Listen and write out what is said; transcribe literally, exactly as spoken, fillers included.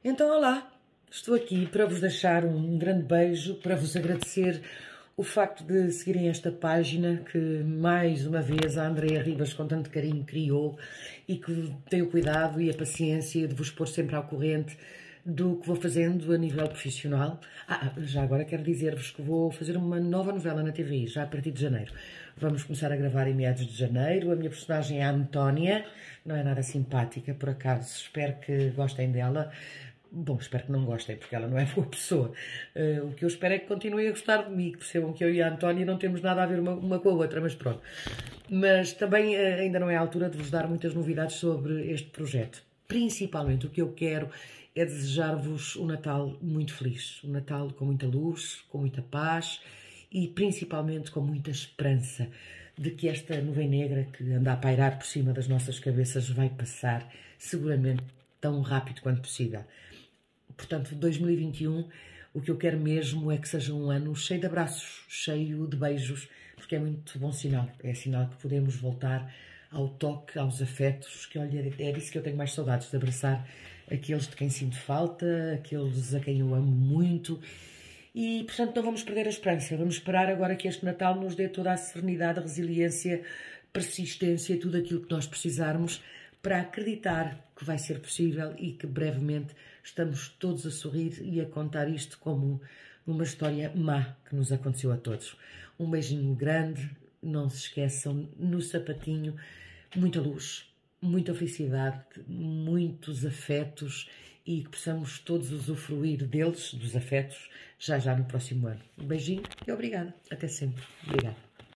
Então, olá, estou aqui para vos deixar um grande beijo, para vos agradecer o facto de seguirem esta página que, mais uma vez, a Andreia Ribas com tanto carinho criou e que tem o cuidado e a paciência de vos pôr sempre ao corrente do que vou fazendo a nível profissional. Ah, já agora quero dizer-vos que vou fazer uma nova novela na T V I, já a partir de janeiro. Vamos começar a gravar em meados de janeiro. A minha personagem é a Antónia, não é nada simpática, por acaso, espero que gostem dela. Bom, espero que não gostem, porque ela não é boa pessoa. Uh, o que eu espero é que continuem a gostar de mim, que percebam que eu e a Antónia não temos nada a ver uma, uma com a outra, mas pronto. Mas também uh, ainda não é a altura de vos dar muitas novidades sobre este projeto. Principalmente o que eu quero é desejar-vos um Natal muito feliz. Um Natal com muita luz, com muita paz e principalmente com muita esperança de que esta nuvem negra que anda a pairar por cima das nossas cabeças vai passar seguramente tão rápido quanto possível. Portanto, dois mil e vinte e um, o que eu quero mesmo é que seja um ano cheio de abraços, cheio de beijos, porque é muito bom sinal. É sinal que podemos voltar ao toque, aos afetos, que olha, é disso que eu tenho mais saudades, de abraçar aqueles de quem sinto falta, aqueles a quem eu amo muito. E, portanto, não vamos perder a esperança. Vamos esperar agora que este Natal nos dê toda a serenidade, a resiliência, persistência, tudo aquilo que nós precisarmos para acreditar que vai ser possível e que brevemente estamos todos a sorrir e a contar isto como uma história má que nos aconteceu a todos. Um beijinho grande, não se esqueçam, no sapatinho, muita luz, muita felicidade, muitos afetos e que possamos todos usufruir deles, dos afetos, já já no próximo ano. Um beijinho e obrigada. Até sempre. Obrigada.